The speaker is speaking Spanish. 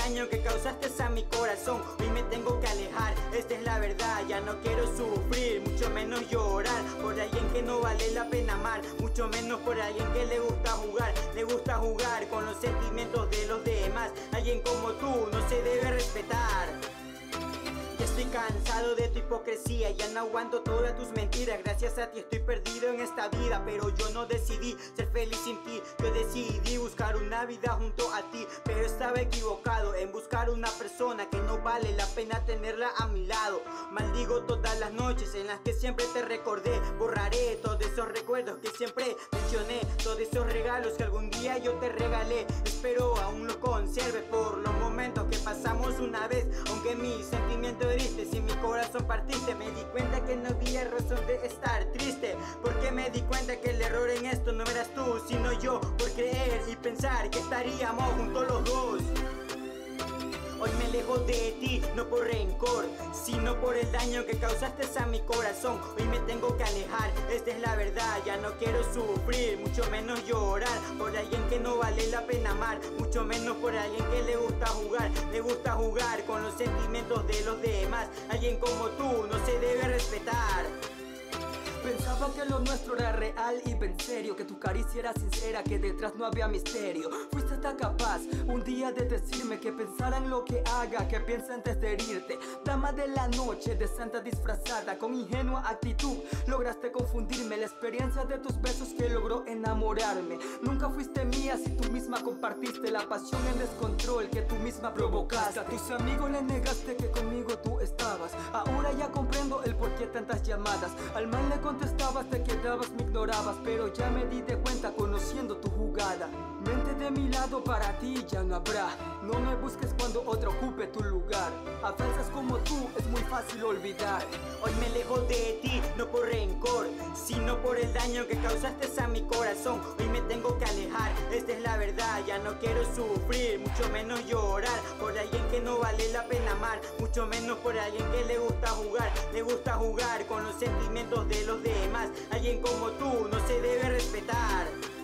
daño que causaste a mi corazón. Hoy me tengo que alejar, esta es la verdad. Ya no quiero sufrir, mucho menos llorar por alguien que no vale la pena amar, mucho menos por alguien que le gusta jugar con los sentimientos de los demás. Alguien como tú no se debe respetar. Ya estoy cansado de tu hipocresía, ya no aguanto todas tus mentiras. Gracias a ti estoy perdido en esta vida, pero yo no decidí ser feliz sin ti. Yo decidí buscar una vida junto a ti, pero estaba equivocado en buscar una persona que no vale la pena tenerla a mi lado. Maldigo todas las noches en las que siempre te recordé. Borraré todos esos recuerdos que siempre mencioné, todos esos regalos que algún día yo te regalé. Espero aún lo conserve por los momentos que pasamos una vez. Aunque mi sentimiento heriste, si mi corazón partiste, me di cuenta que no había razón de estar triste, porque me di cuenta que el error en esto no eras tú, sino yo, por creer y pensar que estaríamos juntos los dos. Hoy me alejo de ti, no por rencor, sino por el daño que causaste a mi corazón. Hoy me tengo que alejar, esta es la verdad. Ya no quiero sufrir, mucho menos llorar por alguien que no vale la pena amar, mucho menos por alguien que le gusta jugar con los sentimientos de los demás. Alguien como tú no se debe respetar. Pensaba que lo nuestro era real y en serio, que tu caricia era sincera, que detrás no había misterio. Fuiste tan capaz un día de decirme que pensara en lo que haga, que piensa antes de herirte. Dama de la noche, de santa disfrazada, con ingenua actitud lograste confundirme. La experiencia de tus besos que logró enamorarme. Nunca fuiste mía si tú misma compartiste la pasión en descontrol que tú misma provocaste. A tus amigos le negaste que conmigo tú estabas. Ahora ya comprendo el por qué tantas llamadas. Al mal le contestabas, te quedabas, me ignorabas, pero ya me di de cuenta conociendo tu jugada. Mente de mi lado, para ti ya no habrá. No me busques cuando otro ocupe tu lugar. A falsas como tú es muy fácil olvidar. Hoy me alejo de ti, no por rencor, sino por el daño que causaste a mi corazón. Hoy me tengo que alejar, esta es la verdad. Ya no quiero sufrir, mucho menos llorar por alguien que no vale la pena amar, mucho menos por alguien que le gusta jugar con los sentimientos de los demás. Alguien como tú no se debe respetar.